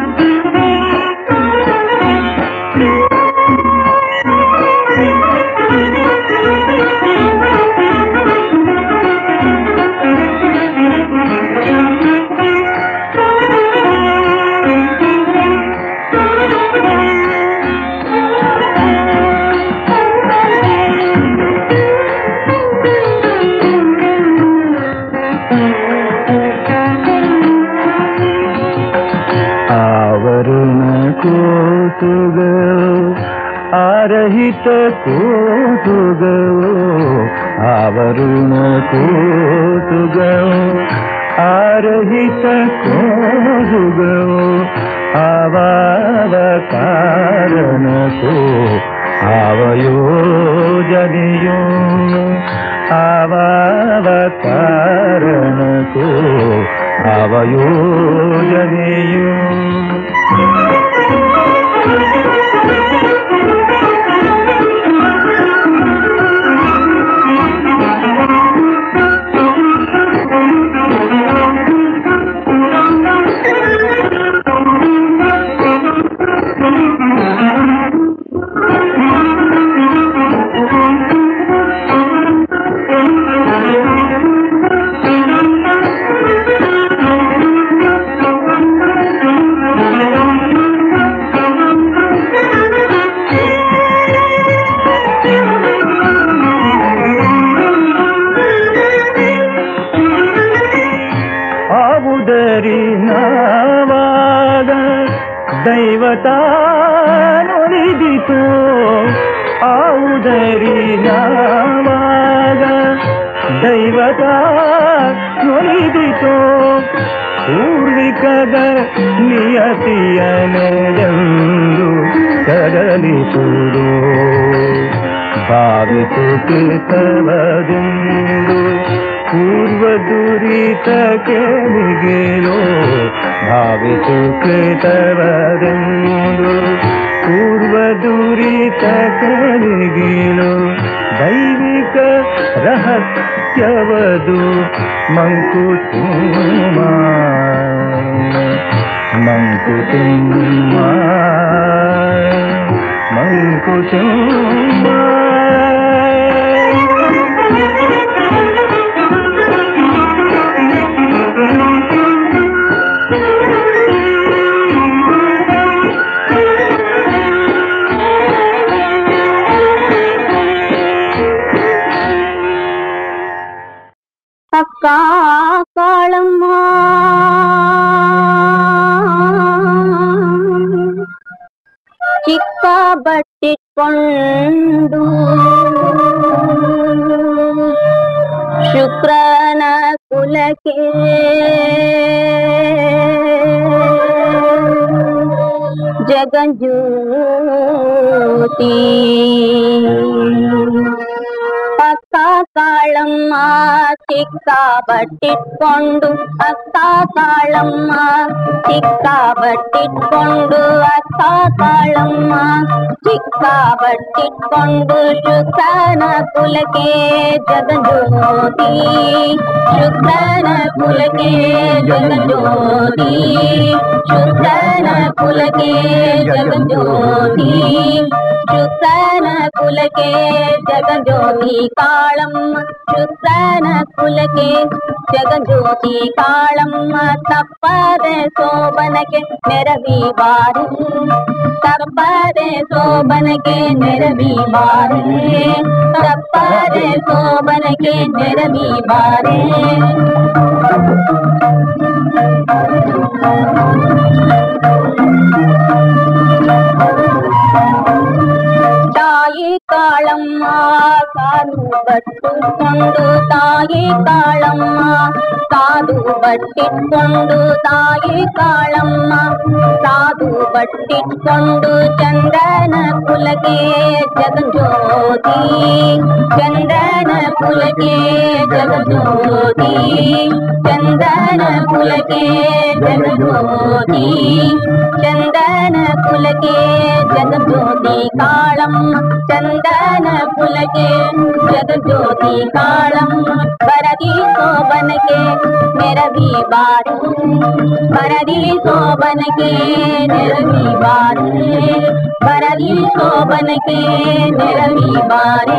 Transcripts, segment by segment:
ಆರಹಿತ ಕೂಸುಗವು ಆವರುಣ ಕೂಸುಗವು ಆರಹಿತ ಕೂಸುಗವು ಆವಾವ ಕಾರಣಕ್ಕೂ ಆವಯೋಜನೆಯೋ ಆವಾವ ಕಾರಣಕ್ಕೂ ಆವಯೋಜನೆಯೋ ದೈವತಾ ನುಡಿದಿತು ಆವುದರಿ ನಾವಾಗ ದೈವತಾ ನುಡಿದಿತು ಪೂರ್ವಿಕದ ನಿಯತಿಯನೆಂದು ಕದಲಿಸುವುದು ಭಾವಿಸು ಕೇತವದೆಂದು ಪೂರ್ವ ದುರಿತಕ್ಕೆ ನಿಗೆಯೋ ಭಾವಿಸು ಕೇತವದೆಂದು ಪೂರ್ವ ದುರಿತಕ್ಕೆ ನಿಗೆಯೋ ದೈವಿಕ ರಹಸ್ಯವದು ಮಂಕುತಿಮ್ಮ ಮಂಕುತಿಮ್ಮ ಮಂಕುತಿಮ್ಮ ಅಕ್ಕ ಕಾಳಮ್ಮ ಚಿಕ್ಕ ಬಟ್ಟಿಟ್ಕೊಂಡು ಶುಕ್ರನ ಕುಲಕ್ಕೆ ಜಗಜ್ಯೋತಿ ಅಕ್ಕ ಕಾಳಮ್ಮ ಚಿಕ್ಕ ಬಟ್ಟಿಟ್ಕೊಂಡು ಅಕ್ಕ ಕಾಳಮ್ಮ ಚಿಕ್ಕ ಬಟ್ಟಿಟ್ಕೊಂಡು ಅಕ್ಕ ಕಾಳಮ್ಮ ಚಿಕ್ಕ ಬಟ್ಟಿಟ್ಕೊಂಡು ಶುಕ್ರನ ಕುಲಕ್ಕೆ ಜಗಜ್ಯೋತಿ ಶುಕ್ರನ ಕುಲಕ್ಕೆ ಜಗಜ್ಯೋತಿ ಶುಕ್ರನ ಕುಲಕ್ಕೆ ಜಗಜ್ಯೋತಿ ಶುಕ್ರನ ಕುಲಕ್ಕೆ ಜಗಜ್ಯೋತಿ ಕಾಳಮ್ಮ ಶುಕ್ರನ ಕುಲಕ್ಕೆ ಜಗಜ್ಯೋತಿ ಕಾಳಮ್ಮ ತಪ್ಪದೆ ಸೋಬನಕ್ಕೆ ನೆರವಿ ಬಾರಿ ತಪ್ಪದೆ ಸೋಬನಕ್ಕೆ ನೆರವಿ ಬಾರಿ ತಪ್ಪದೆ ಸೋಬನಕ್ಕೆ ನೆರವಿ ಬಾರಿ ತಾಯಿ ಕಾಳಮ್ಮ ಕಾದು ಬಟ್ಟಿಟ್ಕೊಂಡು ತಾಯಿ ಕಾಳಮ್ಮ ಕಾದು ಬಟ್ಟಿಟ್ಕೊಂಡು ತಾಯಿ ಕಾಳಮ್ಮ ಕಾದು ಬಟ್ಟಿಟ್ಕೊಂಡು ಚಂದನ ಕುಲಕ್ಕೆ ಜಗಜ್ಯೋತಿ ಚಂದನ ಕುಲಕ್ಕೆ ಜಗಜ್ಯೋತಿ ಚಂದನ ಕುಲಕ್ಕೆ ಜಗಜ್ಯೋತಿ ಚಂದನ ಕುಲಕ್ಕೆ ಜಗಜ್ಯೋತಿ ಕಾಳಮ್ಮ ಚಂದನ ಕುಲಕ್ಕೆ ಜಗಜ್ಯೋತಿ ಕಾಳಮ್ಮ ಬರದಿ ಸೋಬನಕ್ಕೆ ನೆರವಿ ಬಾರಿ ಬರದಿ ಸೋಬನಕ್ಕೆ ನೆರವಿ ಬಾರಿ ಬರದಿ ಸೋಬನಕ್ಕೆ ನೆರವಿ ಬಾರಿ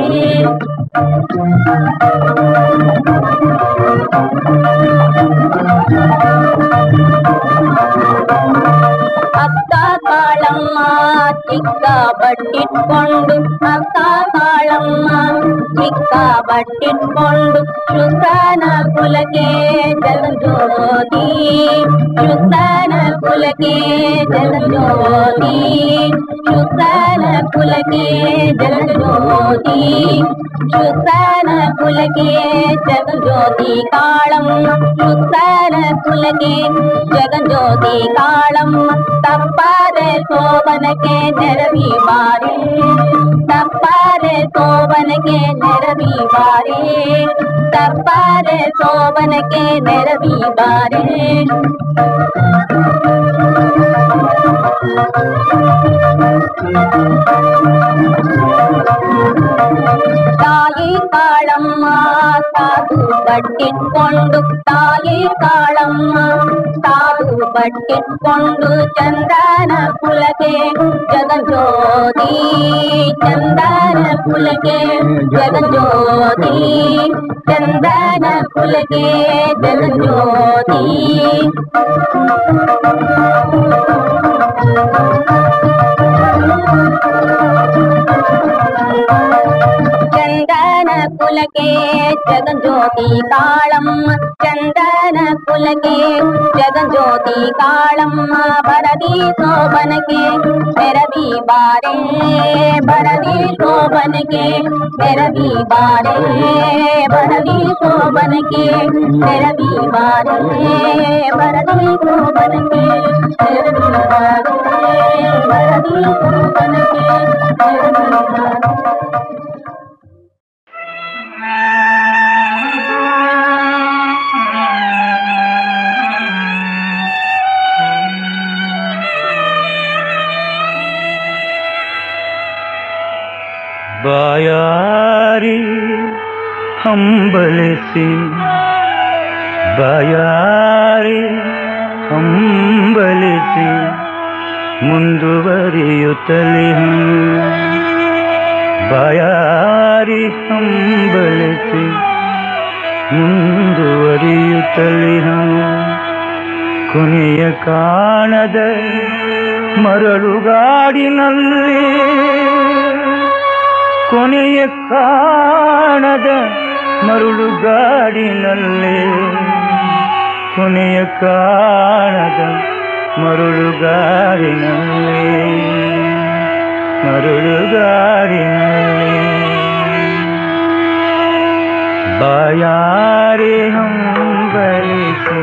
ಅಕ್ಕ ಕಾಳಮ್ಮ ಚಿಕ್ಕ ಬಟ್ಟಿಟ್ಕೊಂಡು ಅಕ್ಕ ಕಾಳಮ್ಮ ಚಿಕ್ಕ ಬಟ್ಟಿಟ್ಕೊಂಡು ಶುಕ್ರನ ಕುಲಕ್ಕೆ ಜಗಜ್ಯೋತಿ ಶುಕ್ರನ ಕುಲಕ್ಕೆ ಜಗಜ್ಯೋತಿ ಶುಕ್ರನ ಕುಲಕ್ಕೆ ಜಗಜ್ಯೋತಿ ಶುಕ್ರನ ಕುಲಕ್ಕೆ ಜಗಜ್ಯೋತಿ ಕಾಳಮ್ಮ ಶುಕ್ರನ ಕುಲಕ್ಕೆ ಜಗಜ್ಯೋತಿ ಕಾಳಮ್ಮ ತಪ್ಪಾರೆ ಸೋಬನಕ್ಕೆ ನೆರವಿ ಬಾರಿ ತಪ್ಪಾರೆ ಸೋಬನಕ್ಕೆ ನೆರವಿ ಬಾರಿ ತಪ್ಪಾರೆ ಸೋಬನಕ್ಕೆ ನೆರವಿ ಬಾರಿ ತಾಯಿ ಕಾಳಮ್ಮ ಸಾಧು ಬಟ್ಟಿಟ್ಕೊಂಡು ತಾಯಿ ಕಾಳಮ್ಮ ಸಾಧು ಬಟ್ಟಿಟ್ಕೊಂಡು ಚಂದನ ಕುಲಕ್ಕೆ ಜಗಜ್ಯೋತಿ ಚಂದನ ಕುಲಕ್ಕೆ ಜಗಜ್ಯೋತಿ ಚಂದನ ಕುಲಕ್ಕೆ ಜಗಜ್ಯೋತಿ ಚಂದನ ಕುಲಕ್ಕೆ ಜಗಜ್ಯೋತಿ ಕಾಳಮ್ಮ ಚಂದನ ಕುಲಕ್ಕೆ ಜಗಜ್ಯೋತಿ ಕಾಳಮ್ಮ ಬರದಿ ಸೋಬನಕ್ಕೆ ನೆರವಿ ಬಾರೆ ಬರದಿ ಸೋಬನಕ್ಕೆ ನೆರವಿ ಬಾರೆ ಬರದಿ ಸೋಬನಕ್ಕೆ ನೆರವಿ ಬಾರೆ ಬರದಿ ಸೋಬನಕ್ಕೆ ನೆರವಿ ಬಾರೆ ಬರದಿ ಸೋಬನಕ್ಕೆ ನೆರವಿ ಬಾರೆ ಬಾಯಾರಿ ಹಂಬಲಿಸಿ ಬಾಯಾರಿ ಹಂಬಲಿಸಿ ಮುಂದುವರಿಯುತ್ತಲೇ ಬಾಯಾರಿ ಹಂಬಲಿಸಿ ಮುಂದುವರಿಯುತ್ತಲೇ ಕೊನೆಯ ಕಾಣದ ಮರಳುಗಾಡಿನಲ್ಲಿ ಕೊನೆಯ ಕಾಣದ ಮರಳುಗಾಡಿನಲ್ಲಿ ಕೊನೆಯ ಕಾಣದ ಮರಳುಗಾಡಿನಲ್ಲಿ ಮರಳುಗಾಡಿನಲ್ಲಿ ಬಾಯಾರಿ ಹಂಬಲಿಸಿ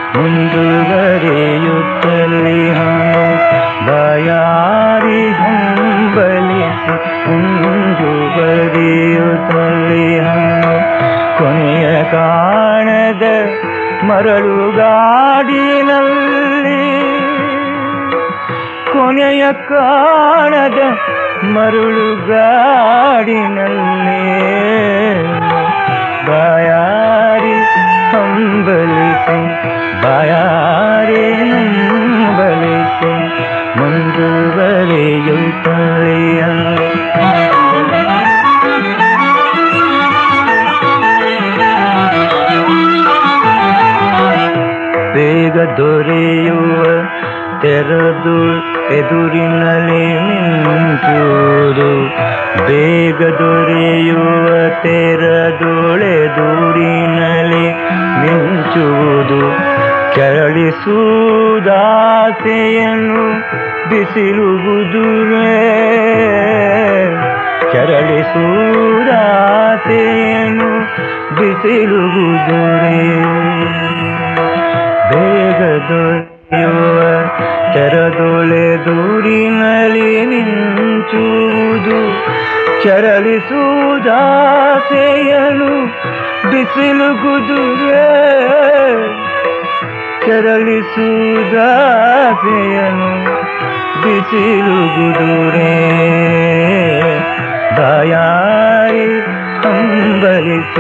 ಮುಂದುವರಿಯುತ್ತಲೇ ಬಾಯಾರಿ ಹಂಬಲಿಸಿ ಮುಂದುವರಿಯುತ್ತಲೇ ಕೊನೆಯ ಕಾಣದ ಮರಳುಗಾಡಿನಲ್ಲಿ ಕೊನೆಯ ಕಾಣದ ಮರಳುಗಾಡಿನಲ್ಲಿ ಬಾಯಾರಿ ಹಂಬಲಿಸಿ ಬಾಯಾರಿ ಹಂಬಲಿಸಿ ಮುಂದುವರಿಯುತ್ತಲೇ ಬೇಗ ದೊರೆಯುವ ತೆರೆದು ಎದುರಿನಲ್ಲಿ ನಿಂತುವುದು ಬೇಗ ದೊರೆಯುವ ತೆರೆದೊಳೆದುರಿನಲ್ಲಿ ಮಿಂಚುವುದು ಕೆರಳಿಸುವುದಾಸೆಯನ್ನು ಬಿಸಿಲುಗುದುರೇ ಕೆರಳಿಸುವುದಾಸೆಯನ್ನು ಬಿಸಿಲುಗುದುರೇ ಬೇಗ ದೊರೆಯುವ ತೆರೆದೊಳೆದುರಿನಲ್ಲಿ ಮಿಂಚುವುದು ಕೆರಳಿಸುವುದಾಸೆಯನ್ನು ಬಿಸಿಲುಗುದುರೇ ಕೆರಳಿಸುವುದಾಸೆಯನು ಬಿಸಿಲು ಗುದುರೆ ಬಾಯಾರಿ ಹಂಬಲಿಸಿ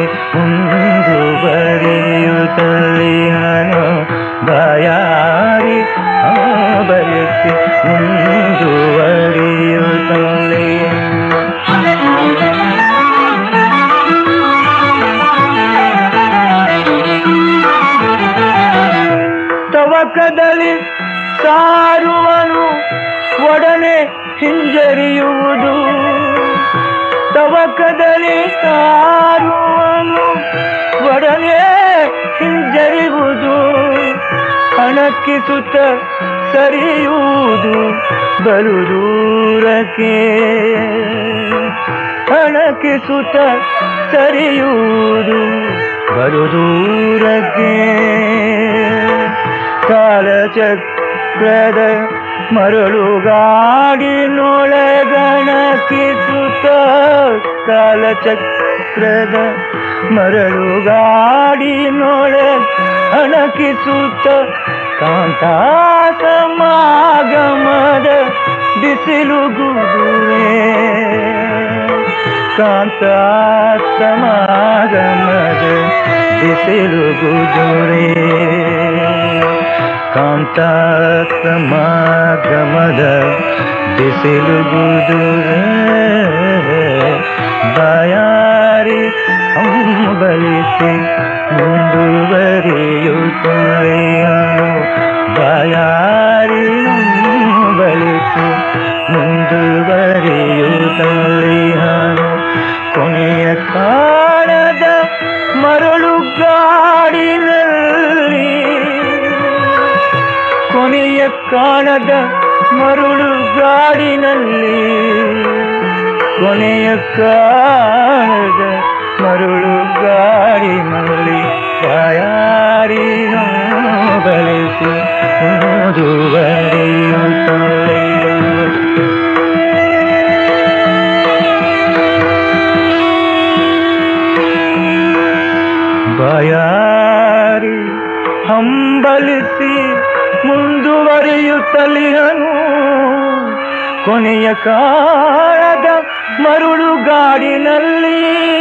ಮುಂದುವರಿಯುತ್ತಲಿಹನು ಬಾಯಾರಿ ಹಂಬಲಿಸಿ ಮುಂದುವರಿಯುತ್ತಲಿ ತವಕದಲ್ಲಿ ಸಾರುವನು ಒಡನೆ ಹಿಂಜರಿಯುವುದು ತವಕದಲ್ಲಿ ಸಾರುವನು ಒಡನೆ ಹಿಂಜರಿಯುವುದು ಅಣಕಿಸುತ್ತ ಸರಿಯುವುದು ಬಲು ದೂರಕ್ಕೆ ಅಣಕಿಸುತ್ತ ಸರಿಯುವುದು ಬಲು ದೂರಕ್ಕೆ ಕಾಲಚಕ್ರದ ಮರಳುಗಾಡಿನೊಳಗಣಕಿಸುತ್ತ ಕಾಲಚಕ್ರದ ಮರಳುಗಾಡಿನೊಳಗಣಕಿಸುತ್ತ ಕಾಂತಾಸಮಾಗಮದ ಬಿಸಿಲು ಗುದುರೆ ಕಾಂತಾಸಮಾಗಮದ ಬಿಸಿಲು ಗುದುರೆ ಕಾಂತಾಸಮಾಗಮದ ಬಿಸಿಲು ಗುದುರೆ ಬಾಯಾರಿ ಹಂಬಲಿಸಿ ಮುಂದುವರಿಯುತ್ತಲೆಯನು ಬಾಯಾರಿ ಹಂಬಲಿಸಿ ಮುಂದುವರಿಯುತ್ತಲೆಯನು ಕೊನೆಯ ಕಾಲದ ಮರಳುಗಾಡಿನಲ್ಲಿ ಕೊನೆಯ ಕಾಣದ ಮರಳುಗಾಡಿನಲ್ಲಿ ಕೊನೆಯ ಕಾಣದ ಮರಳುಗಾಡಿನಲ್ಲಿ ಬಾಯಾರಿ ಹಂಬಲಿಸಿ ಮುಂದುವರಿಯುತ್ತಲೆ ಬಾಯಾರಿ ಹಂಬಲಿಸಿ ಮುಂದುವರಿಯುತ್ತಲಿಹನು ಕೊನೆಯ ಕಾಲದ ಮರಳುಗಾಡಿನಲ್ಲಿ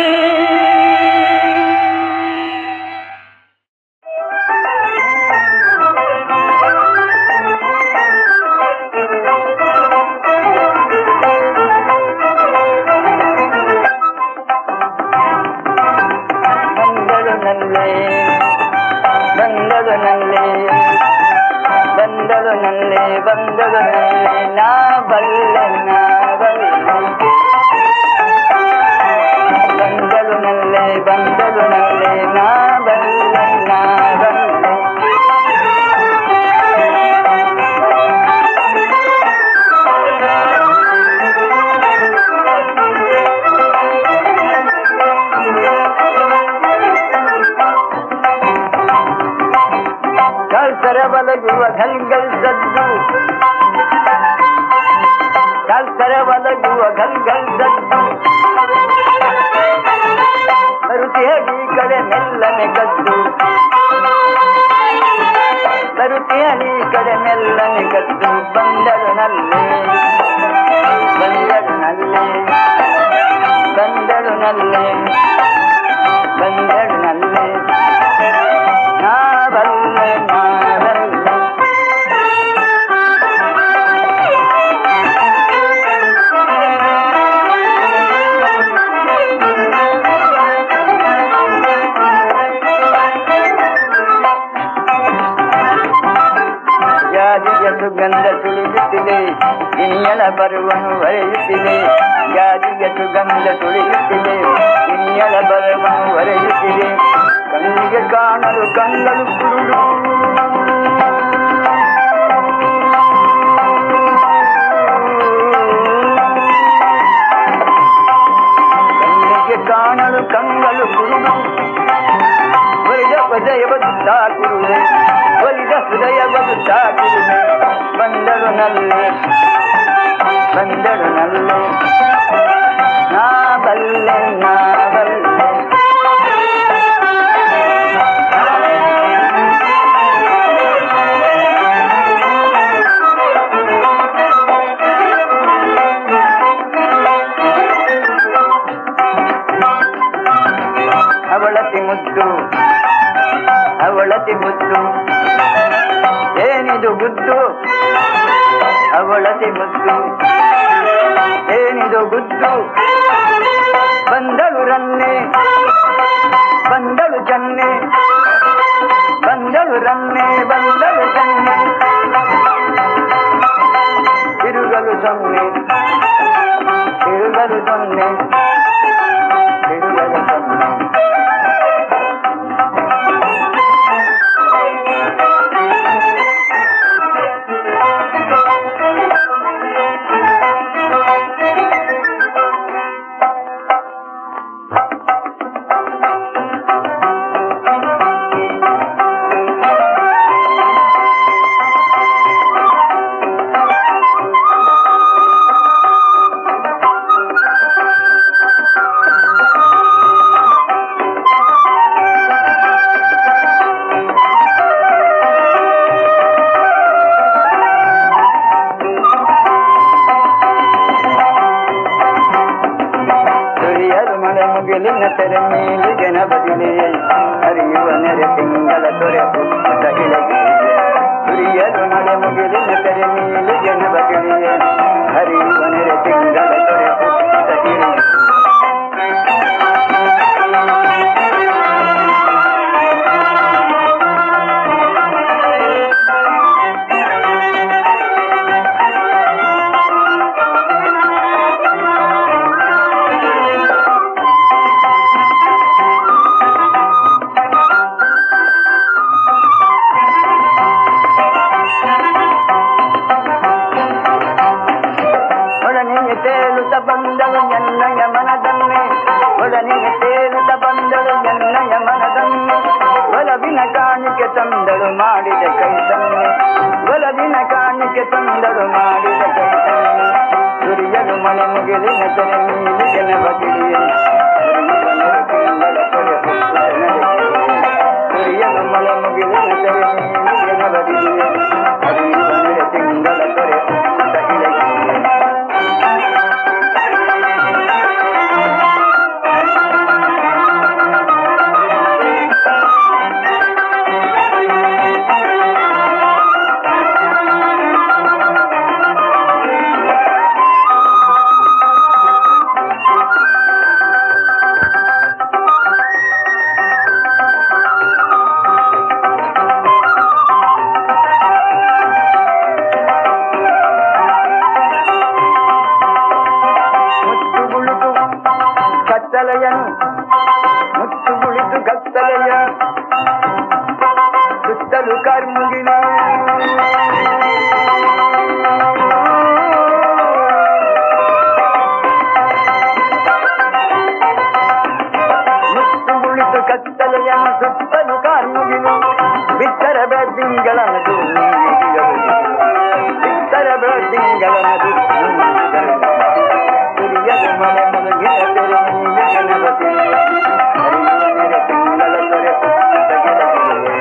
ಸುಗಂಧ ಸುಳಿಯುತ್ತಿದೆ ಇನಿಯಳ ಬರುವನು ಹೊರೆಯುತ್ತಿದೆ ಗಾದಿಯ ಸುಗಂಧ ಸುಳಿಯುತ್ತಿದೆ ಇನಿಯಳ ಬರುವನು ಹೊರೆಯುತ್ತಿದೆ ಕಣ್ಣಿಗೆ ಕಾಣಲು ಕಂಗಳು ಕುರುಡು ಕಣ್ಣಿಗೆ ಕಾಣಲು ಕಂಗಳು ಕುರುಡು ಒಲಿದ ಹೃದಯ ಬದುತ್ತಾಗಿರುವೆ ಒಲಿದ ಹೃದಯ ಬದುತ್ತಾಗಿರುವೆ ಬಂದಳು ನಲ್ಲೆ ನಾ ಬಲ್ಲೆ ಗುದ್ದು ಅವಳತಿ ಮುದ್ದು ಏನಿದು ಗುದ್ದು ಬಂದಳು ರನ್ನೆ ಬಂದಳು ಜನ್ನೆ ಬಂದಳು ರನ್ನೆ ಬಂದಳು ಜನ್ನೆ ತಿರುಗಲು ಸೊನ್ನೆ ತಿರುಗಲು ಸೊನ್ನೆ ತಿರುಗಲು ಸೊನ್ನೆ ತೆರೆ ಮೇಲೆ ಜನ ಬದಿಲೆ ಹರಿಯುವ ನೆರೆ ತಿಂಗಳ ತೊರೆ ಪುಟ್ಟ ಹಿಳಗೆ ಸುರಿಯಲು ಮಳೆ ಮುಗಿಲಿನ ತೆರೆ ಮೇಲೆ ಜನ ಬದಿಲೆ ಹರಿಯುವ ನೆರೆ ತಿಂಗಳ ತೊರೆ ಪುಟ್ಟ ಹಿಳಗೆ ಬಂದಳು ಎನ್ನಯ ಮನದನ್ನೇ ಒಡನೆಗೆ ತೇಲುತ್ತ ಬಂದಳು ಎನ್ನಯ ಮನದನ್ನೇ ಒಲವಿನ ಕಾಣಿಕೆ ತಂದಳು ಮಾಡಿದ ಕೈ ತನ್ನೆ ಒಲವಿನ ಕಾಣಿಕೆ ತಂದಳು ಮಾಡಿದ ಕೈ ತನ್ನೆ ಸುರಿಯಲು ಮಳೆ ಮುಗಿಲಿನ ತೆರೆ ಮೇಲೆ ಜನ ಬದಿಲಿಯೇ ಸುರಿಯಲು ಮಳೆ ಮುಗಿಲಿನ ತೆರೆ ಮೇಲೆ ಜನ ಬದಿಲಿಯೇ ಹರಿಯುವ ನೆರೆ ತಿಂಗಳ ತೊರೆ ಪುಟ್ಟ ಹಿಳಗೆ ಮುತ್ತು ಕುಳಿತು ಕತ್ತಲೆಯ ಸುತ್ತಲು ಕಾರ್ಮುಗಿನ ಮುತ್ತು ಕುಳಿತು ಕತ್ತಲೆಯ ಸುತ್ತಲು ಕಾರ್ಮುಗಿನ ಬಿತ್ತರ ಬೆಳ್ದಿಂಗಳನದು ಬಿತ್ತರ ಬೆಳ್ದಿಂಗಳನದು ಸುರಿಯಲು ಮಳೆ ಮುಗಿಲ ತೆರೆ ಮೇಲೆ ಜನಪತಿ ಹರಿಯುವ ನೆರೆ ತಿಂಗಳ ತೊರೆ ಪುಟ್ಟ ಗಿಡಗಿಲೆ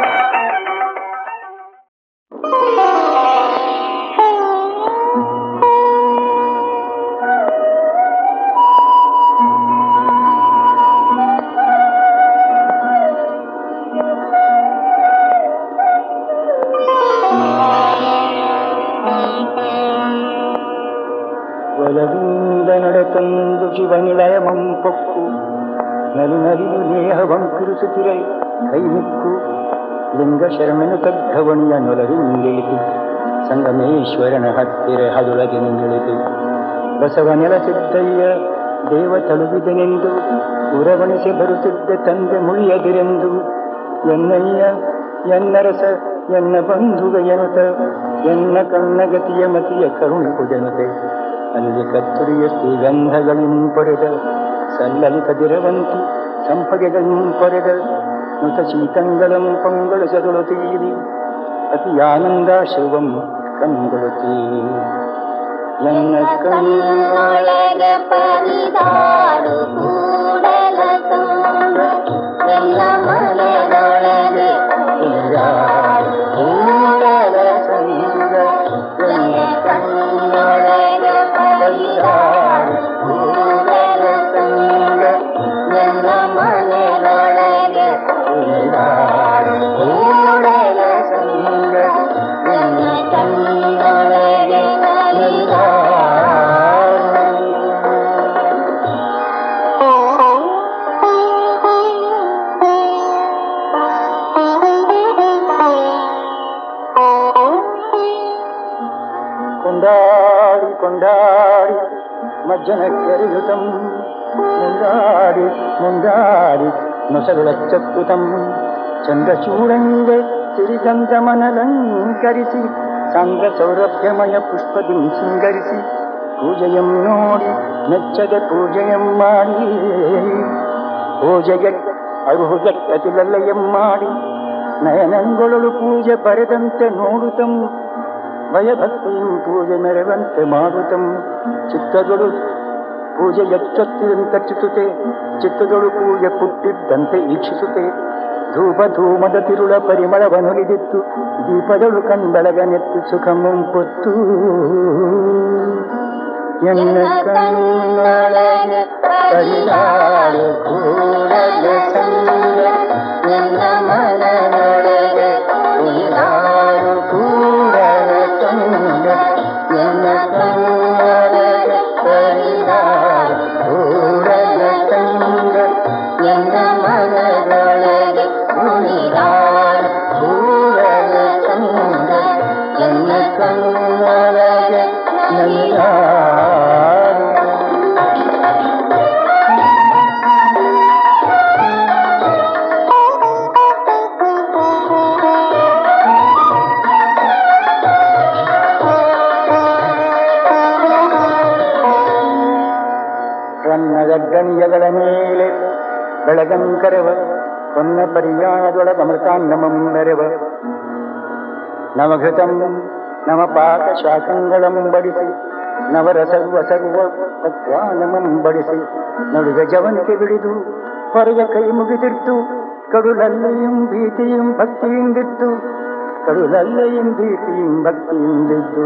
ಒಲವಿಂದ ನಡೆತಂದು ಶಿವನಿಲಯ ಮಂಪೊಕ್ಕು ನಲಿ ನಲಿದು ನೇಹವಂ ಕಿರುಸುತ್ತಿರೈ ಕೈಮಿಕ್ಕು ಲಿಂಗ ಶರಣನು ತಗ್ಧವಣಿಯ ನೊಲವಿಂದಿಳಿದು ಸಂಗಮೇಶ್ವರನ ಹತ್ತಿರ ಹದುಳಗೆಂದಿಳಿದು ಬಸವ ನೆಲಸಿದ್ದಯ್ಯ ದೇವ ತಳುವಿದನೆಂದು ಉರವಣಿಸಿ ಬರುತ್ತಿದ್ದ ತಂದೆ ಮುಳಿಯದಿರೆಂದು ಎನ್ನಯ್ಯ ಎನ್ನರಸ ಎನ್ನ ಬಂಧುಗ ಎನುತ ಎನ್ನ ಕಣ್ಣಗತಿಯ ಮತಿಯ ಕರುಣಕು ಜನತೆ ಅಲ್ಲಿ ಕತ್ತುರಿಯ ಶ್ರೀಗಂಧಗಳಿಂಪೊರೆದ ಸಲ್ಲಲಿ ಕದಿರವಂತಿ ಸಂಪಗೆಗಳಿಂಪೊರೆದ ನುತ ಶೀತಂಗಳಂ ಪಂಗಳು ಸದುಳು ತೀರಿ ಅತಿ ಆನಂದಾಶ್ರವಂ ಕಂಗಳು ತೀರಿ ಎನ್ನ ಕಣ್ಣೊಳಗ ಪರಿದಾಡು ಕೂಡಲ ಸಂಗ ಎಲ್ಲ ಮನದೊಳಗೆ ಪರಿದಾಡು ಕೂಡಲ ಸಂಗ ಎನ್ನ ಕಣ್ಣೊಳಗ ಪರಿದಾಡು ಕೂಡಲ ಸಂಗ ಎಲ್ಲ ಮನದೊಳಗೆ ಪರಿದಾಡು ಕೂಡಲ ಸಂಗ ಕೊಂಡಾಡಿ ಕೊಂಡಾಡಿ ಮಜ್ಜನ ಕೆರೆಯುತಂ ಮುಂದಾಡಿ ಮುಂದಾಡಿ ನೊಸರುಳಚ್ಚತ್ತುತಂ ಚಂದ್ರಚೂಡಂಗೆ ಸಿರಿಗಂಧಮನಲಂಕರಿಸಿ ಸಾಂದ್ರ ಸೌರಭ್ಯಮಯ ಪುಷ್ಪದಿಂ ಸಿಂಗರಿಸಿ ಪೂಜೆಯಂ ನೋಡಿ ಮೆಚ್ಚದೆ ಪೂಜೆಯಂ ಮಾಡಿ ಪೂಜೆಗೆ ಅರುಹುಗೆ ಅತಿಲಲ್ಲಯಂ ಮಾಡಿ ನಯನಂಗೊಳಲು ಪೂಜೆ ಬರೆದಂತೆ ನೋಡುತ್ತಂ ಭಯಭಕ್ತಿಯಂ ಪೂಜೆ ಮೆರೆವಂತೆ ಮಾಡುತ್ತಂ ಚಿತ್ತದೊಳು ಪೂಜೆ ಎಚ್ಚೊತ್ತಿದಂತೆ ಚಿತ್ತದೊಳು ಪೂಜೆ ಪುಟ್ಟಿದ್ದಂತೆ ಈಕ್ಷಿಸುತ್ತೆ ಧೂಪ ಧೂಮದ ತಿರುಳ ಪರಿಮಳವನುಳಿದಿತ್ತು ದೀಪದಳು ಕಂಬಳಗನೆತ್ತು ಸುಖ ಮುಂಪೊತ್ತು ಎನ್ನ ಕಣ್ಣೊಳಗೆ ಪರಿದಾಳು ಕೂಡಲ ಸಂಗ ಎನ್ನ ಮನದೊಳಗೆ ಪರಿದಾಳು ಕೂಡಲ ಸಂಗ ಎನ್ನ ಕಣ್ಣೊಳಗೆ ಪರಿದಾಳು ಕೂಡಲ ಸಂಗ ಎನ್ನ ಮನದೊಳಗೆ ಪರಿದಾಳು ಕೂಡಲ ಸಂಗ ಎನ್ನ ಕಣ್ಣೊಳಗೆ ಗಣಿಯಗಳ ಮೇಲೆ ಬೆಳಗಂಕರವ ಹೊನ್ನ ಪರ್ಯಾಯದೊಳಗಮೃತಾನ್ನಮಂ ಮೆರವ ನವಘೃತಂ ನವ ಪಾಕ ಶಾಖಂಗಳಂ ಬಡಿಸಿ ನವರಸರ್ವ ಸರ್ವ ತತ್ವಾನಮಂ ಬಡಿಸಿ ನಡುವೆ ಜವನಿಗೆ ಬಿಡಿದು ಹೊರಗೆ ಕೈ ಮುಗಿದಿತ್ತು ಕಡುಲಲ್ಲೆയും ಭೀತಿയും ಭಕ್ತಿಯಿಂದಿತ್ತು ಕಡುಲಲ್ಲೆയും ಭೀತಿയും ಭಕ್ತಿಯಿಂದಿದ್ದು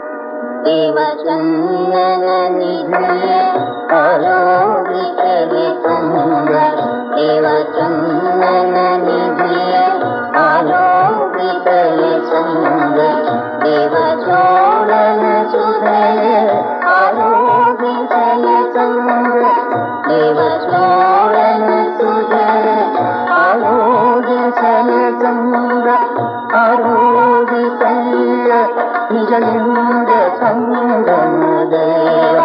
ದೇವಚಂದನ ನಿಧಿಯ ಆರೋಗಿಸದೆ ಸಂಗ ದೇವಚಂದನ ನಿಧಿಯ ಆರೋಗಿಸದೆ ಸಂಗ ದೇವಚೋಳನ ಸುಧಯ ಆರೋಗಿಸದೆ ಸಂಗ ದೇವಚೋಳನ ಸುಧಯ ಆರೋಗಿಸದೆ ಸಂಗ ಆರೋಗಿಸಯ್ಯ ನಿಜಲಿಂಗ ಸಂಗಮದೇವ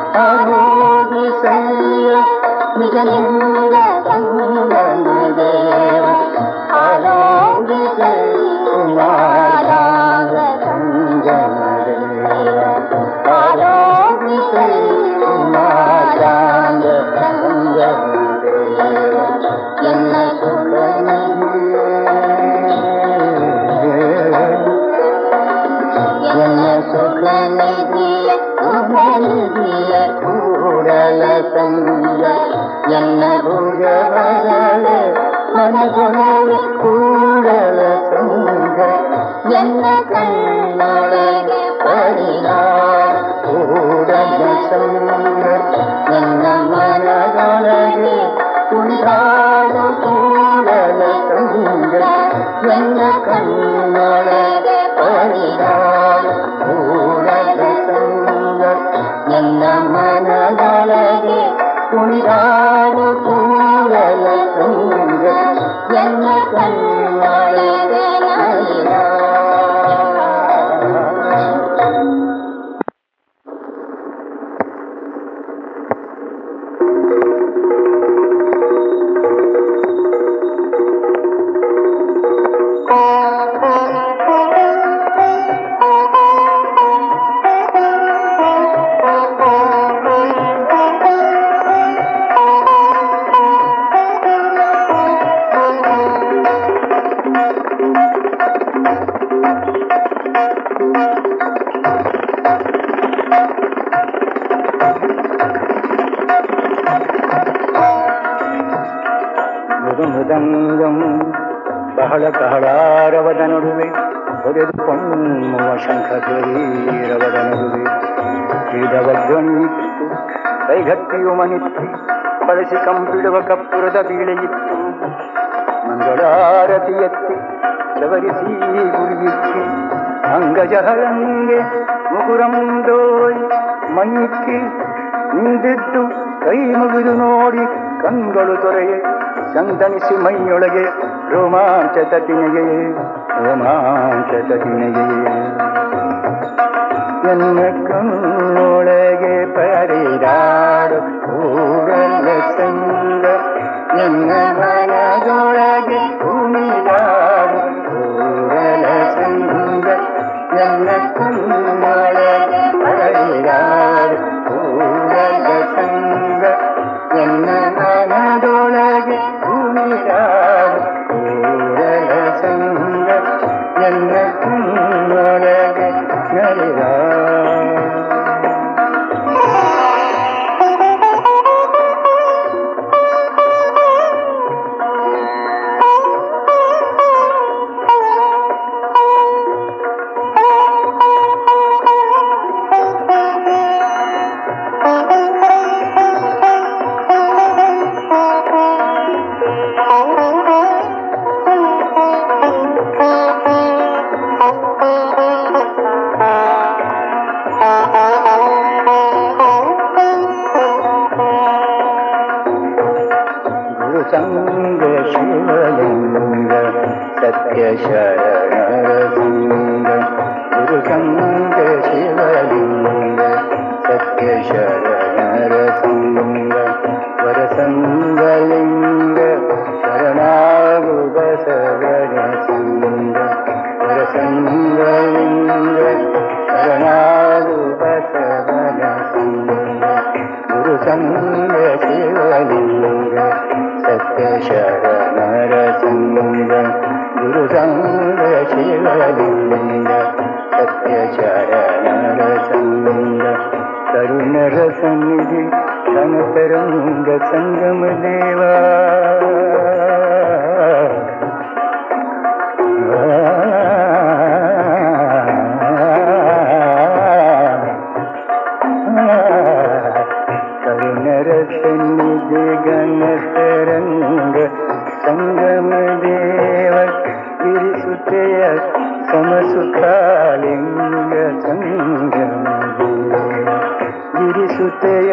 ಆರೋಗಿಸಯ್ಯ ನಿಜಲಿಂಗ ಸಂಗಮದೇವ ಆರೋಗಿಸಯ್ಯ ಕುಮಾರಾಂಗ ಸಂಗಮದೇವ ಆರೋಗಿಸಯ್ಯ ಕುಮಾರಾಂಗ ಸಂಗಮದೇವ ಎನ್ನ ಸುಖನಿಧಿಯ ಸುಖನಿಧಿಯ ಕೂಡಲ ಸಂಗ ಎನ್ನ ಭುಜವರಳೆ ಮನಗೊಳವೆ ಕೂಡಲ ಸಂಗ ಎನ್ನ ಕಣ್ಣೊಳಗೆ ಪರಿಣಾಮ ಕೂಡಲ ಸಂಗ ಎನ್ನ ಮನದೊಳಗೆ ಕುಣಿದಾಡು ಕೂಡಲ ಸಂಗ ಎನ್ನ ಕಣ್ಣೊಳಗೆ ಪರಿಣಾಮ ಕೂಡಲ ಸಂಗ ಎನ್ನ ಮನದೊಳಗೆ ಕುಣಿದಾಡು ಕೂಡಲ ಸಂಗ ಎನ್ನ ಕಣ್ಣೊಳಗೆ ಮೃದಂಗಂ ಬಹಳ ಬಹಳಾರವದ ನಡುವೆ ಹೊಡೆದುಕೊಳ್ಳುವ ಶಂಖ ಗರೀರವದ ನಡುವೆ ಕ್ರೀಡವ ಧ್ವನಿಯಿತ್ತು ಕೈಗಟ್ಟಿಯು ಮನಿತ್ತು ಬಳಸಿ ಕಂಪಿಡುವ ಕಪ್ಪುರದ ಬೀಳೆಯಿತ್ತು ಮಂಗಳಾರತಿ ಎತ್ತಿ ಸವರಿಸಿ ಗುರಿಯಿಕ್ಕಿ ಅಂಗಜಹಳಂಗೆ ಮುಗುರಂದೋಯ್ ಮೈಯಿಕ್ಕಿ ನಿಂದಿದ್ದು ಕೈ ಮುಗಿದು ನೋಡಿ ಕಣ್ಗಳು ತೊರೆಯೇ ಸಂತನಿಸಿ ಮೈಯೊಳಗೆ ರೋಮಾಂಚ ತಟಿನೆಗೆ ರೋಮಾಂಚ ತಟಿನೆಗೆ ಎನ್ನ ಕಣ್ಣೊಳಗೆ ಪರಿದಾಡು ಕೂಡಲ ಸಂಗ ಎನ್ನ ಮನದೊಳಗೆ ಕುಣಿದಾಡು ಕೂಡಲ ಸಂಗ ಎನ್ನ ಕಣ್ಣೊಳಗೆ ಪರಿದಾಡು ಕೂಡಲ ಸಂಗ ಎನ್ನ ಮನದೊಳಗೆ ಕುಣಿದಾಡು ಕೂಡಲ ಸಂಗ ಎನ್ನ ಕಣ್ಣೊಳಗೆ ಸಂಗ ಶಿವಲಿಂಗ ಸತ್ಯ ಶರಣರ ಸಂಗ ಗುರು ಸಂಗ ಶಿವಲಿಂಗ ಸತ್ಯ ಶರಣರ ಸಂಗ ವರ ಸಂಗಲಿಂಗ ಶರಣಾಗು ಬಸವನ ಸಂಗ ವರ ಸಂಗಲಿಂಗ ಶರಣಾಗು ಬಸವನ ಸಂಗ ಗುರು ಸಂಗ ಶಿವಲಿಂಗ ಸತ್ಯ ಶರಣರ ಸಂಗ ಗುರು ಸಂಗ ಶಿವಲಿಂಗ ಸತ್ಯ ಶರಣರ ಸಂಗ ಕರುಣರ ಸನ್ನಿಧಿ ಘನತರಂಗ ಸಂಗಮ ದೇವ ಕರುಣರ ಸನ್ನಿಧಿ ಘನತರಂಗ ಸಂಗಮ ದೇವ ಗಿರಿಸುತೆಯ ಸಮಸುಖಾಲಿಂಗ ಸಂಗಮ ದೇವ ಗಿರಿಸುತೆಯ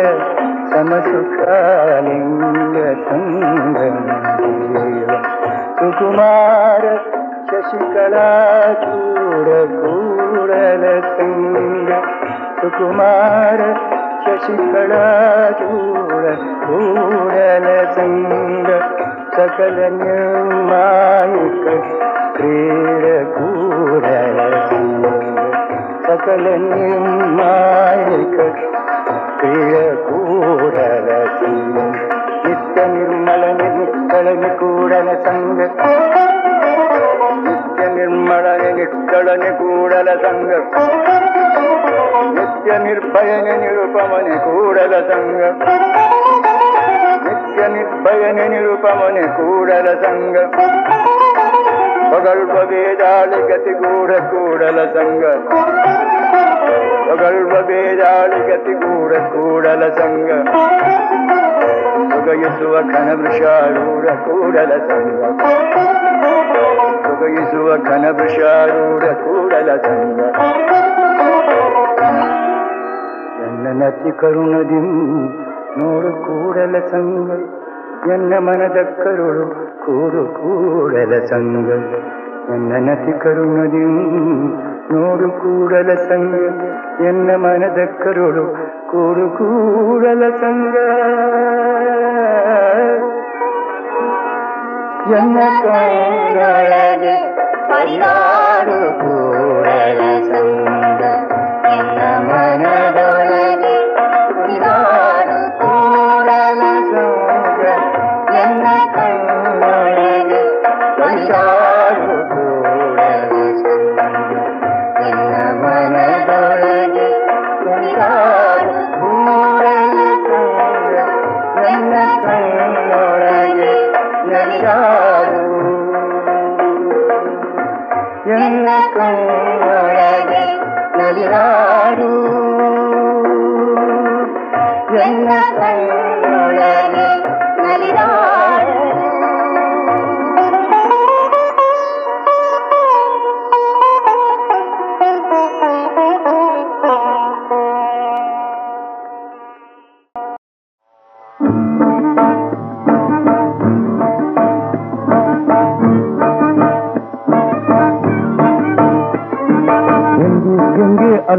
ಸಮಸುಖಾಲಿಂಗ ಸಂಗಮ ದೇವ ಸುಕುಮಾರ ಶಶಿಕಲಾ ಚೂಡ ಕೂಡಲ ಸಂಗ ಸುಕುಮಾರ ಶಶಿಕಲಾ ಚೂಡ ಕೂಡಲ ಸಂಗ ಸಕಲ ನಿರ್ಮಾಯಿಕ ಕ್ರೀಡ ಕೂಡಲ ಸಂಗ ಸಕಲ ನಿರ್ಮಾಯಿಕ ಕ್ರೀಡ ಕೂಡಲ ಸಂಗ ನಿತ್ಯ ನಿರ್ಮಲ ನಿಕ್ಕಳನೆ ಕೂಡಲ ಸಂಗ ನಿತ್ಯ ನಿರ್ಮಲನೆ ನಿಕ್ಕಳನೆ ಕೂಡಲ ಸಂಗ ನಿತ್ಯ ನಿರ್ಭಯನೆ ನಿರುಪಮನೆ ಕೂಡಲ ಸಂಗ ನಿತ್ಯ ನಿರ್ಭಯನೆ ನಿರುಪಮನೆ ಕೂಡಲ ಸಂಗ ಪಗಲ್ವ ಬೇದಾಳಿ ಗತಿ ಗೂಢ ಕೂಡಲ ಸಂಗ ಪಗಲ್ವ ಬೇದಾಳಿ ಗತಿ ಗೂಢ ಕೂಡಲ ಸಂಗ ಸುಗಯಿಸುವ ಘನ ವೃಷಾರೂಢ ಕೂಡಲ ಸಂಗ ಸುಗಯಿಸುವ ಘನ ವೃಷಾರೂಢ ಕೂಡಲ ಸಂಗ ಎನ್ನ ನತಿ ಕರುಣದಿ ನೋಡು ಕೂಡಲ ಸಂಗ ಎನ್ನ ಮನದ ಕರುಳು ಕೂಡು ಕೂಡಲ ಸಂಗ ಎನ್ನ ನತಿ ಕರುಣದಿ ನೋಡು ಕೂಡಲ ಸಂಗ ಎನ್ನ ಮನದ ಕರುಳು ಕೂಡು ಕೂಡಲ ಸಂಗ ಎನ್ನ ಕಣ್ಣೊಳಗೆ ಪರಿದಾಡು ಕೂಡಲ ಸಂಗ ಎನ್ನ ಮನದೊಳಗೆ ಪರಿದಾಡು ಕೂಡಲ ಸಂಗ ಎನ್ನ ಕಣ್ಣೊಳಗೆ ಪರಿದಾಡು ಕೂಡಲ ಸಂಗ ಎನ್ನ ಮನದೊಳಗೆ ಪರಿದಾಡು ಕೂಡಲ ಸಂಗ ಎನ್ನ ಕಣ್ಣೊಳಗೆ ನಲಿದಾಡು ಎನ್ನ ಕಣ್ಣೊಳಗೆ ನಲಿದಾಡು ಎನ್ನ ಕಣ್ಣೊಳಗೆ ನಲಿದಾಡು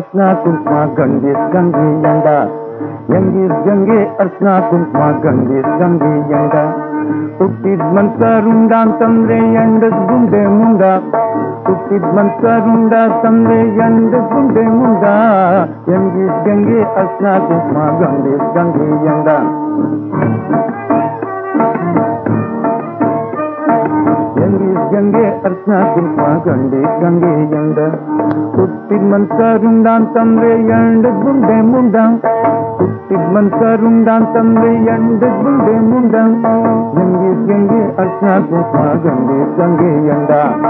ಅರ್ಶನ ಕುಂಕುಮ ಗಂಗೀಸ್ ಗಂಗಿ ಎಂಡ ಹೆಂಗೀಸ್ ಗಂಗೆ ಅರ್ಶನ ಕುಂಕುಮ ಗಂಗೀಸ್ ಗಂಗಿ ಎಂಡ ಹುಟ್ಟಿದ ಮನ್ಸರುಂಡ ಅಂತಂದ್ರೆ ಎಂಡದ ಗುಂಡೆ ಮುಂಡ ಹುಟ್ಟಿದ ಮನ್ಸರುಂಡ ತಂದ್ರೆ ಎಂಡದ ಗುಂಡೆ ಮುಂಡ ಹೆಂಗೀಸ್ ಗಂಗೆ ಅರ್ಶನ ಕುಂಕುಮ ಗಂಗೀಸ್ ಗಂಗಿ ಎಂಡ ಗಂಗೆ ಅರ್ಶನ ಕುಂಕುಮ ಗಂಗೀಸ್ ಗಂಗೆ ಎಂಡ ಹುಟ್ಟಿದ ಮನ್ಸರುಂಡ ಅಂತಂದ್ರೆ ಎಂಡದ ಗುಂಡೆ ಮುಂಡ ಹುಟ್ಟಿದ ಮನ್ಸರುಂಡ ಅಂತಂದ್ರೆ ಎಂಡದ ಗುಂಡೆ ಮುಂಡ ಗಂಗೀಸ್ ಗಂಗೆ ಅರ್ಶನ ಕುಂಕುಮ ಗಂಗೀಸ್ ಗಂಗೆ ಎಂಡ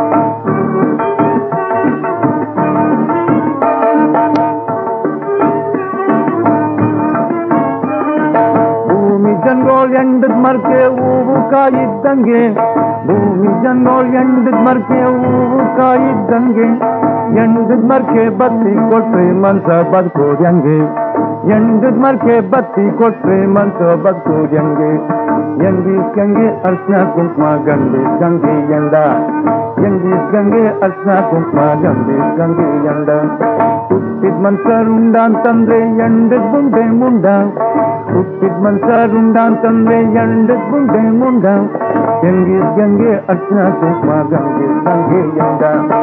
ಭೂಮಿ ಜನಗೋಳ್ ಎಂಡದ ಮರ್ಕೆ ಹೂವು ಕಾಯಿದ್ದಂಗೆ ಭೂಮಿ ಜನಗೋಳ್ ಎಂಡದ ಮರ್ಕೆ ಹೂವು ಕಾಯಿದ್ದಂಗೆ ಎಂಡದ ಮರ್ಕೆ ಬತ್ತಿ ಕೊಟ್ರೆ ಮನ್ಸ ಬದುಕೋದು ಹೆಂಗೆ ಎಂಡದ ಮರ್ಕೆ ಬತ್ತಿ ಕೊಟ್ರೆ ಮನ್ಸ ಬದುಕೋದು ಹೆಂಗೆ ಹೆಂಗೀಸ್ ಗಂಗೆ ಅರ್ಶನ ಕುಂಕುಮ ಗಂಗೀಸ್ ಗಂಗೆ ಎಂಡ ಹೆಂಗೀಸ್ ಗಂಗೆ ಅರ್ಶನ ಕುಂಕುಮ ಗಂಗೀಸ್ ಗಂಗೆ ಎಂಡ ಹುಟ್ಟಿದ ಮನ್ಸರುಂಡ ಅಂತಂದ್ರೆ ಎಂಡದ ಗುಂಡೆ ಮುಂಡ ಹುಟ್ಟಿದ ಮನ್ಸರುಂಡ ಅಂತಂದ್ರೆ ಎಂಡದ ಗುಂಡೆ ಮುಂಡ ಹೆಂಗೀಸ್ ಗಂಗೆ ಅರ್ಶನ ಕುಂಕುಮ ಗಂಗೀಸ್ ಗಂಗೆ ಎಂಡ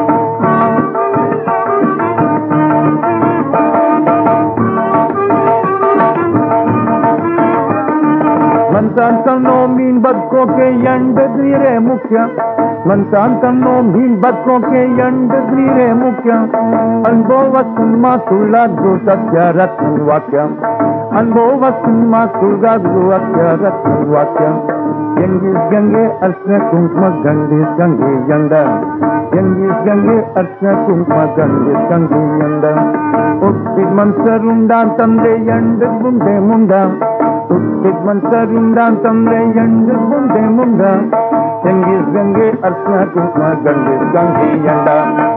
ಮನ್ಸ ಅಂತನ್ನೋ ಮೀನ್ ಬದುಕೋಕೆ ಎಂಡದ ನೀರೇ ಮುಖ್ಯ ಮನ್ಸ ಅಂತನ್ನೋ ಮೀನ್ ಬದುಕೋಕೆ ಎಂಡದ ನೀರೇ ಮುಖ್ಯ ಅನುಭವ ಸಿನಿಮಾ ಸುಳ್ಳಾದ್ರು ಸತ್ಯ ರತ್ನ ವಾಕ್ಯ ಅನುಭವ ಸಿನಿಮಾ ಸುಳ್ಳಾದ್ರು ಸತ್ಯ ರತ್ನ ವಾಕ್ಯ ಹೆಂಗೀಸ್ ಗಂಗೆ ಅರ್ಶನ ಕುಂಕುಮ ಗಂಗೀಸ್ ಗಂಗೆ ಎಂಡ ಹೆಂಗೀಸ್ ಗಂಗೆ ಅರ್ಶನ ಕುಂಕುಮ ಗಂಗೀಸ್ ಗಂಗೆ ಎಂಡ ಹುಟ್ಟಿದ ಮನ್ಸರುಂಡ ಅಂತಂದ್ರೆ ಎಂಡದ ಗುಂಡೆ ಮುಂಡ ಹುಟ್ಟಿದ ಮನ್ಸರುಂಡ ಅಂತಂದ್ರೆ ಎಂಡದ ಗುಂಡೆ ಮುಂಡ ಹೆಂಗೀಸ್ ಗಂಗೆ ಅರ್ಶನ ಕುಂಕುಮ ಗಂಗೀಸ್ ಗಂಗೆ ಎಂಡ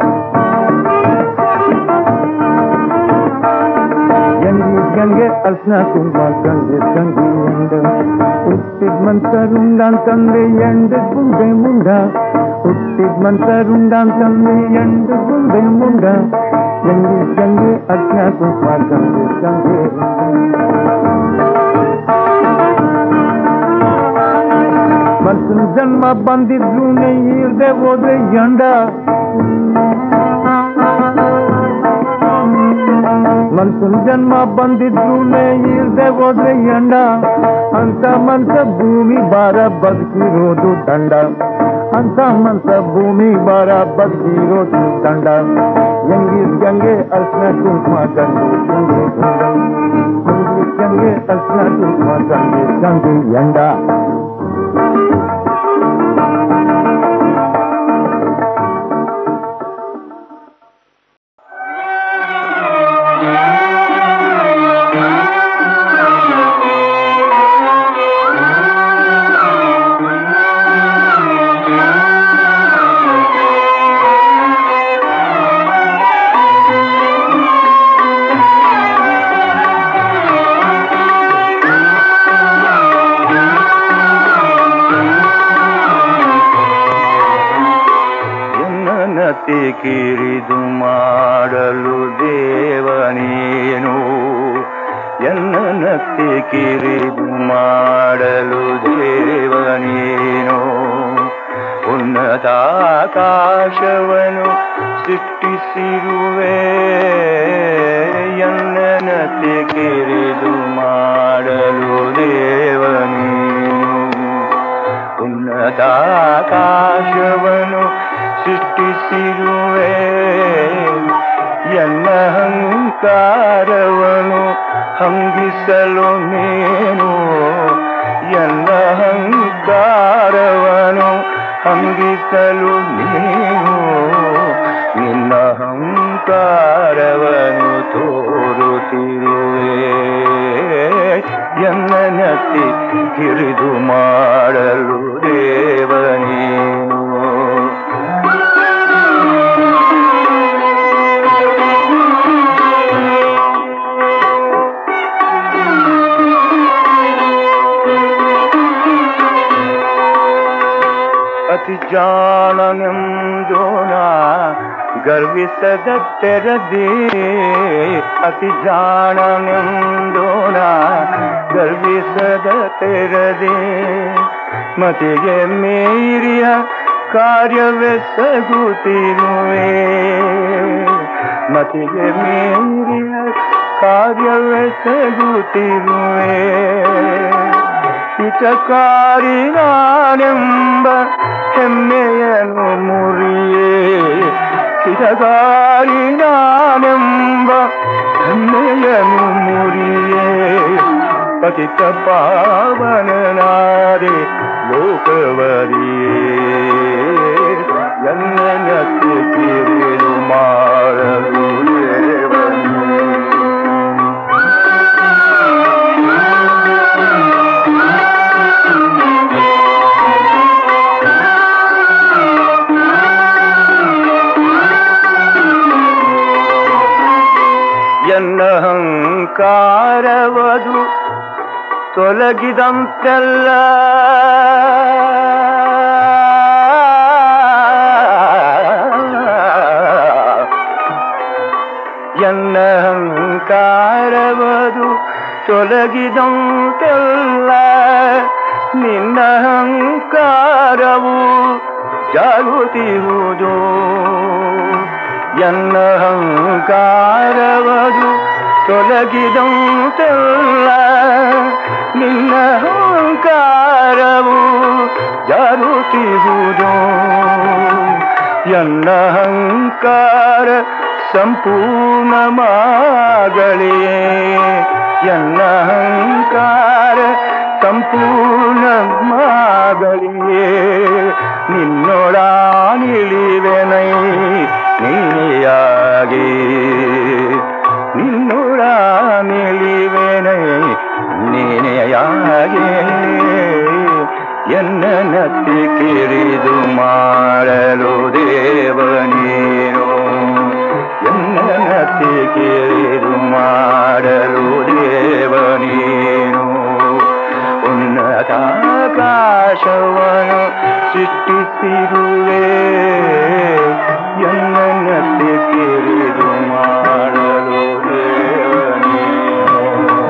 ಹೆಂಗೀಸ್ ಗಂಗೆ ಅರ್ಶನ ಕುಂಕುಮ ಗಂಗೀಸ್ ಗಂಗೆ ಎಂಡ ಹುಟ್ಟಿದ ಮನ್ಸರುಂಡ ಅಂತಂದ್ರೆ ಎಂಡದ ಗುಂಡೆ ಮುಂಡ ಹುಟ್ಟಿದ ಮನ್ಸರುಂಡ ಅಂತಂದ್ರೆ ಎಂಡದ ಗುಂಡೆ ಮುಂಡ ಹೆಂಗೀಸ್ ಗಂಗೆ ಅರ್ಶನ ಕುಂಕುಮ ಗಂಗೀಸ್ ಗಂಗೆ ಮನ್ಸನ್ ಜನ್ಮ ಬಂದಿದ್ರು ಇರ್ದೆ ಹೋದ್ರೆ ಎಂಡ ಮನ್ಸನ್ ಜನ್ಮ ಬಂದಿದ್ರು ಇರ್ದೆ ಹೋದ್ರೆ ಎಂಡ ಅಂತ ಮನ್ಸ ಭೂಮಿ ಭಾರ ಬದುಕಿರೋದು ದಂಡ ಅಂತ ಮನ್ಸ ಭೂಮಿ ಭಾರ ಬದುಕಿರೋದು ದಂಡ ಹೆಂಗೀಸ್ ಗಂಗೆ ಅರ್ಶನ ಕುಂಕುಮ ಗಂಗೀಸ್ ಗಂಗೆ ಹೆಂಗೀಸ್ ಗಂಗೆ ಅರ್ಶನ ಕುಂಕುಮ ಗಂಗೀಸ್ ಗಂಗೆ ಎಂಡ ಕಿರಿದು ಮಾಡಲು ದೇವನೇನು ಎನ್ನನತ್ತೆ ಕಿರಿದು ಮಾಡಲು ದೇವನೇನು ಉನ್ನತಾಕಾಶವನು ಸೃಷ್ಟಿಸಿರುವೆ ಎನ್ನನತ್ತೆ ಕಿರಿದು ಮಾಡಲು ದೇವನೇನು ಉನ್ನತಾಕಾಶವನು ಸೃಷ್ಟಿಸಿರುವೆ ಎನ್ನ ಅಹಂಕಾರವನು ಹಂಗಿಸಲು ನೀನು ಎನ್ನ ಅಹಂಕಾರವನು ಹಂಗಿಸಲು ನೀನು ನಿನ್ನ ಅಹಂಕಾರವನು ತೋರುತ್ತಿರುವೆ ಎನ್ನನತಿ ಹಿರಿದು ಮಾಡಲು ದೇವನೇನು ಅತಿ ಜಾಣನೆಂದೋನ ಗರ್ವಿಸದ ತೆರದೆ ಅತಿ ಜಾಣನೆಂದೋಣ ಗರ್ವಿಸದ ತೆರದೆ ಮತಿಗೆ ಮೀರಿಯ ಕಾರ್ಯವೆಸಗುತ್ತಿರುವೆ ಮತಿಗೆ ಮೀರಿಯ ಕಾರ್ಯವೆಸಗುತ್ತಿರುವೆ ಹಿತಕಾರಿ ನಾನೆಂಬ ಹೆಮ್ಮೆಯನ್ನು ಮುರಿಯೇ ಹಿತಕಾರಿ ನಾನೆಂಬ ಹೆಮ್ಮೆಯನ್ನು ಮುರಿಯೇ ಪತಿತ ಪಾವನನಾದೆ ಲೋಕವರಿಯೇ ಎನ್ನನಕ್ಕೆ ಕಿರಿದು ಮಾಡಲು ಎನ್ನಹಂಕಾರವದು ತೊಲಗಿದಂತೆಲ್ಲ ಎನ್ನಹಂಕಾರವದು ತೊಲಗಿದಂತೆಲ್ಲ ನಿನ್ನಹಂಕಾರವು ಜಾಗುತ್ತಿರುವುದು ಎನ್ನಹಂಕಾರವದು ತೊಲಗಿದಂತೆಲ್ಲ ನಿನ್ನಹಂಕಾರವು ಜಾರುತ್ತಿರುವುದು ಎನ್ನಹಂಕಾರ ಸಂಪೂರ್ಣಮಾಗಲಿಯೇ ಎನ್ನಹಂಕಾರ ಸಂಪೂರ್ಣಮಾಗಲಿಯೇ ನಿನ್ನೊಡಾನಿಳಿವೆನೈ ನೀನೆಯಾಗಿ ನಿನ್ನೊಡಾನಿಳಿವೆನೈ ನೀನೆಯಾಗಿ ಎನ್ನನತ್ತಿ ಕಿರಿದು ಮಾಡಲು ದೇವನೀನು ಎನ್ನನತ್ತಿ ಕಿರಿದು ಮಾಡಲು ದೇವನೀನು ಉನ್ನತಾಕಾಶವನ್ನು ಸೃಷ್ಟಿಸಿರುವೆ ಎನ್ನನತ್ತಿ ಕಿರಿದು ಮಾಡಲು ದೇವನೀನು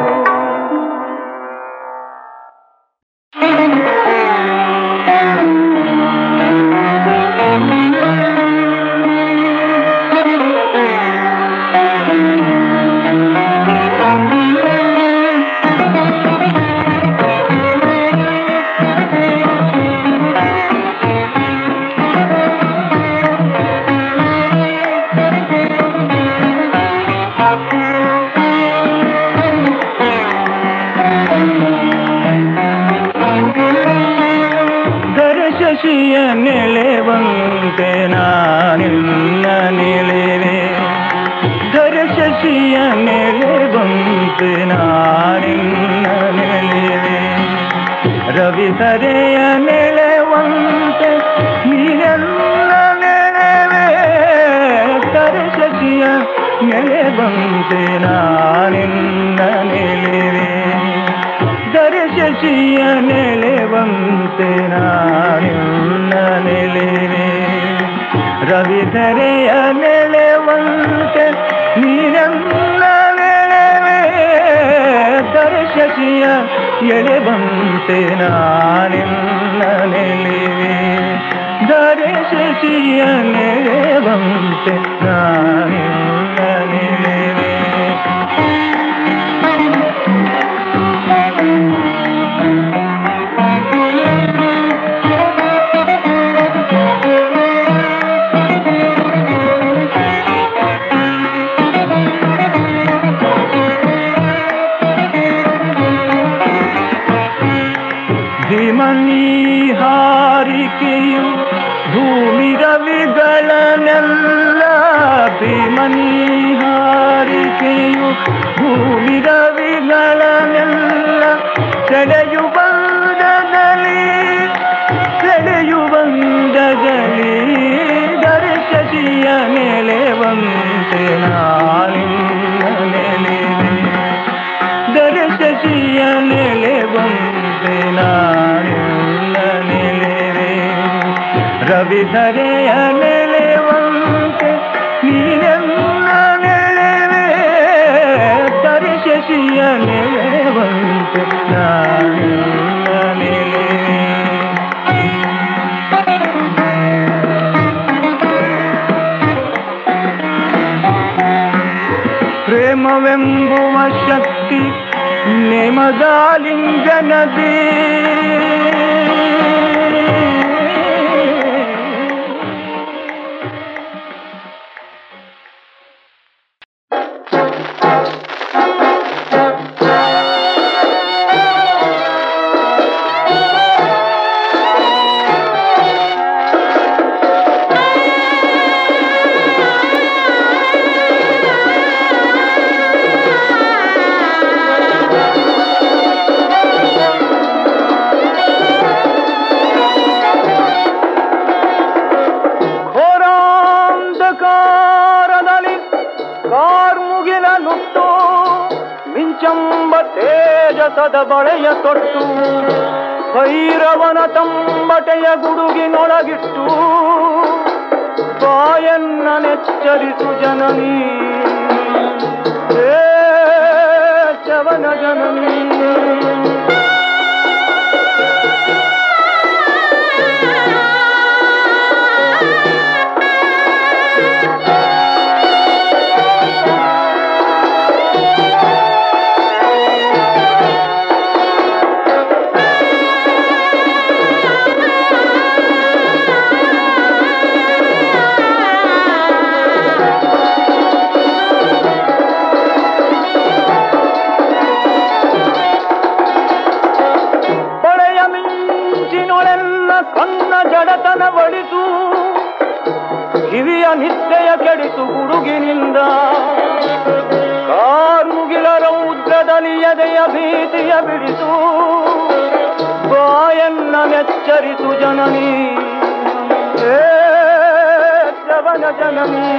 ಶಶಿಯ ನೆಲೆವಂತೆ ನಾನಿನ್ನ ನಿಲೆವೆ ಧರ ಶಶಿಯ ನೆಲೆವಂತೆ ನಾನಿನ್ನ ನೆಲೆವೆ ರವಿ ಧರೆಯ ನೆಲೆವಂತೆ ನೀನೆಲ್ಲ ನೆಲೆವೆ ಧರ ಶಶಿಯ ನೆಲೆವಂತೆ ನಾನಿನ್ನ ನೆಲೆವೆ ಧರ ಶಶಿಯ ನೆಲೆವಂತೆ ನಾನಿನ್ನ ನೆಲೆವೆ ರವಿ ಧರೆಯ ನೆಲೆವಂತೆ ನೀನೆಲ್ಲ ನೆಲೆವೆ ಧರ ಶಶಿಯ ಎಳೆವಂತೆ ನಾನಿನ್ನ ನೆಲೆವೆ ಧರ ಶಶಿಯ ನೆಲೆವಂತೆ ನಾನಿನ್ನ ನೆಲೆವೆ ಧೀಮನಿ ಹಾರಿಕೆಯು ಭೂಮಿ ರವಿಗಳನ್ನೆಲ್ಲ ಭೀಮನಿ ಹಾರಿಕೆಯು ಭೂಮಿ ರವಿಗಳನ್ನೆಲ್ಲ ಸೆಳೆಯುವಂದಗಲಿ ಧರ ಶಶಿಯ ನೆಲೆವಂತೆ ನಾನಿನ್ನ ನೆಲೆವೆ ಧರ ಶಶಿಯ ನೆಲೆವಂತೆ ನಾನಿನ್ನ ನೆಲೆವೆ ರವಿ ಧರೆಯ ನೆಲೆವಂತೆ ಪ್ರೀತಿಯ ನೆಲೆವಂತೆ ನಾನೆಲ್ಲ ನೆಲೆ. ಪ್ರೇಮವೆಂಬುವ ಶಕ್ತಿ ನೇಮದ ಲಿಂಗನದಿ. ತೇಜಸದ ಬಳೆಯ ತೊಟ್ಟು ಭೈರವನ ತಂಬಟೆಯ ಗುಡುಗಿನೊಳಗಿಟ್ಟು ಬಾಯನ್ನ ನೆಚ್ಚರಿಸು ಜನನಿ ಶವನ ಜನನಿ. ಕನ್ನ ಜಡತನ ಬಡಿಸು ಕಿವಿಯ ನಿದ್ದೆಯ ಕೆಡಿಸು ಗುಡುಗಿನಿಂದ. ಕಾರ್ಮುಗಿಲ ರೌದ್ರದಲ್ಲಿ ಎದೆಯ ಭೀತಿಯ ಬಿಡಿಸು ಬಾಯನ್ನ ನೆಚ್ಚರಿಸು ಜನನಿ ಶ್ರವಣ ಜನನಿ.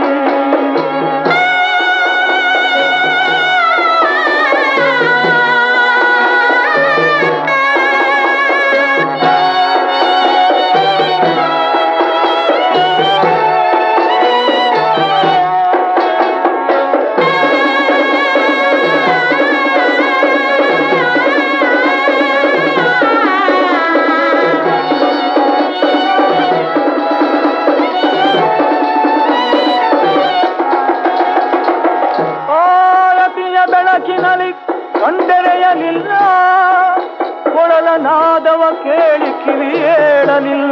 ಕಂಡೆರೆಯಲಿಲ್ಲ ಕೊಳಲ ನಾದವ ಕೇಳಿ ಕಿವಿಯೇಳಲಿಲ್ಲ.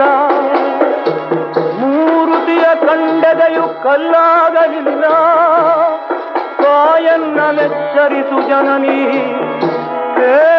ಮೂರುತಿಯ ಕಂಡೆದೆಯು ಕಲ್ಲಾಗಲಿಲ್ಲ ಬಾಯನ್ನ ನೆಚ್ಚರಿಸು ಜನನಿ